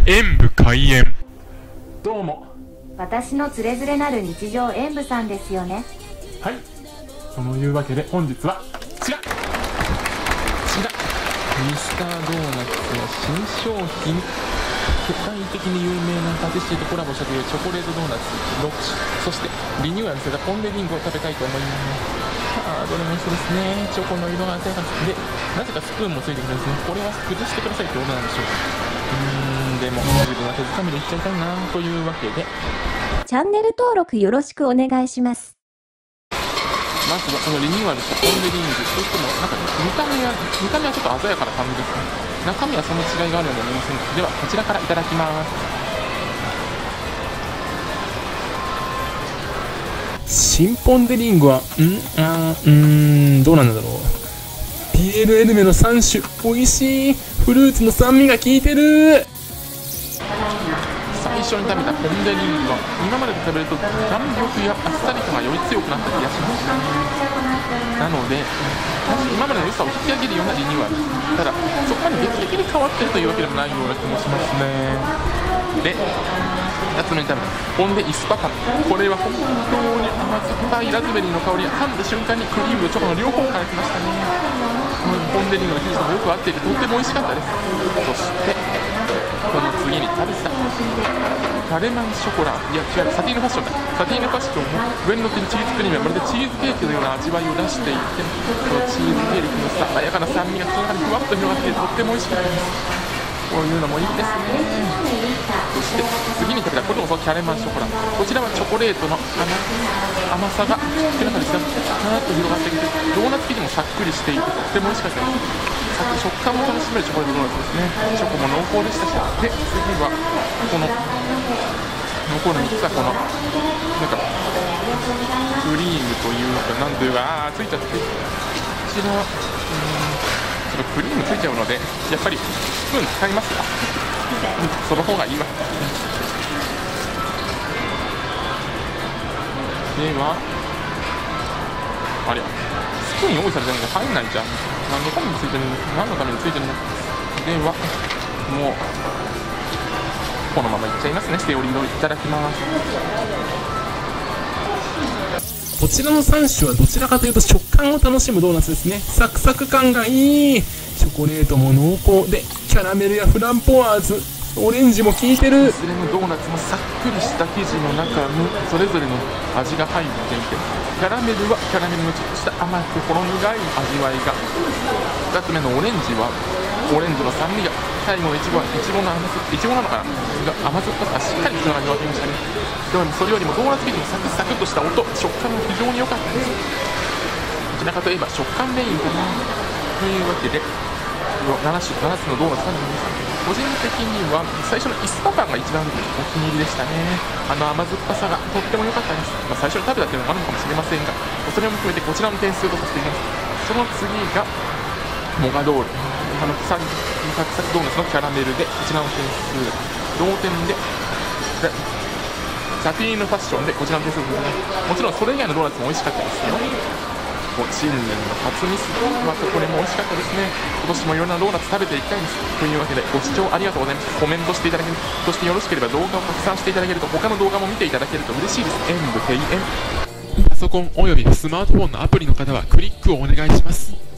演武開演。どうも。 私のつれづれなる日常演武さんですよね。 はい、そのいうわけで本日はこちらミスタードーナツの新商品、世界的に有名なパティシエとコラボしたというチョコレートドーナツ6種、そしてリニューアルされたポン・デ・リングを食べたいと思います。どれも一緒ですね。チョコの色が鮮やかで、なぜかスプーンもついてくるんですね。これは崩してくださいってことなんでしょうか。でも自分は手づかみでいっちゃいたいなというわけで、 チャンネル登録よろしくお願いします。 まずはこのリニューアルしたポン・デ・リングといっても、なんか見た目はちょっと鮮やかな感じですね。中身はその違いがあるように思いませんが、ではこちらからいただきます。新ポン・デ・リングはどうなんだろう。ピエール・エルメの3種、美味しい。フルーツの酸味が効いてる。最初に食べたポン・デ・リングは今までと比べると弾力やあっさり感がより強くなった気がします。なので今までの良さを引き上げるようなリニューアル、ただそこまで劇的に変わってるというわけでもないような気もしますね。で、2つ目に食べたポン・デ・イスパカン、これは本当に甘酸っぱいラズベリーの香りが噛んだ瞬間にクリームとチョコの両方を感じましたね。ポン・デ・リングの生地ともよく合っていてとっても美味しかったです。そしてこの次に食べたカレマンショコラ、いや違う、サティーヌファッションだ。サティーヌファッションも上に乗っているチーズクリームはまるでチーズケーキのような味わいを出していて、このチーズケーキの爽やかな酸味が口の中にふわっと広がっていてとっても美味しかったです。こういうのもいいですね。そして次に食べたこれもそのキャレマンショコラ、こちらはチョコレートの甘さが口の中にさーっと広がってきて、ドーナツ生地もさっくりしていてとっても美味しかったです。食感も楽しめるチョコレートドーナツですね。チョコも濃厚でしたし、で次はこの残る3つはこのなんかクリームというかなんというかついちゃって、こちらちょっとクリームついちゃうのでやっぱりスプーン使いますか。その方がいいわ。ではありゃ、スプーン用意されてるのが入んないじゃん。何のためについてるの、何のためについてるの。ではもうこのままいっちゃいますね。セオリーをいただきます。こちらの3種はどちらかというと食感を楽しむドーナツですね。サクサク感がいい。チョコレートも濃厚で、キャラメルやフランポワーズ、オレンジも効いてる。いずれのドーナツもさっくりした生地の中にそれぞれの味が入っていて、キャラメルはキャラメルのちょっとした甘くほろ苦い味わいが、2つ目のオレンジはオレンジの酸味が、最後のイチゴはイチゴなのかなが甘酸っぱさがしっかり口の中に分けましたね。でもそれよりもドーナツ生地のサクサクとした音、食感も非常に良かったです。どちらかといえば食感メインかなというわけで7つのドーナツが出ました。個人的には最初のイスパパンが一番お気に入りでしたね。甘酸っぱさがとっても良かったです。最初に食べたというのもあるのかもしれませんが、それも含めてこちらの点数とさせていただきます。その次がモガドール、サクサクドーナツのキャラメルでこちらの点数同点で、サティーヌファッションでこちらの点数を、もちろんそれ以外のドーナツも美味しかったですよ。新年の初ミス、またこれも美味しかったですね。今年もいろんなドーナツ食べていきたいです。というわけでご視聴ありがとうございます。コメントしていただける、そしてよろしければ動画を拡散していただけると、他の動画も見ていただけると嬉しいです。演武閉園。パソコンおよびスマートフォンのアプリの方はクリックをお願いします。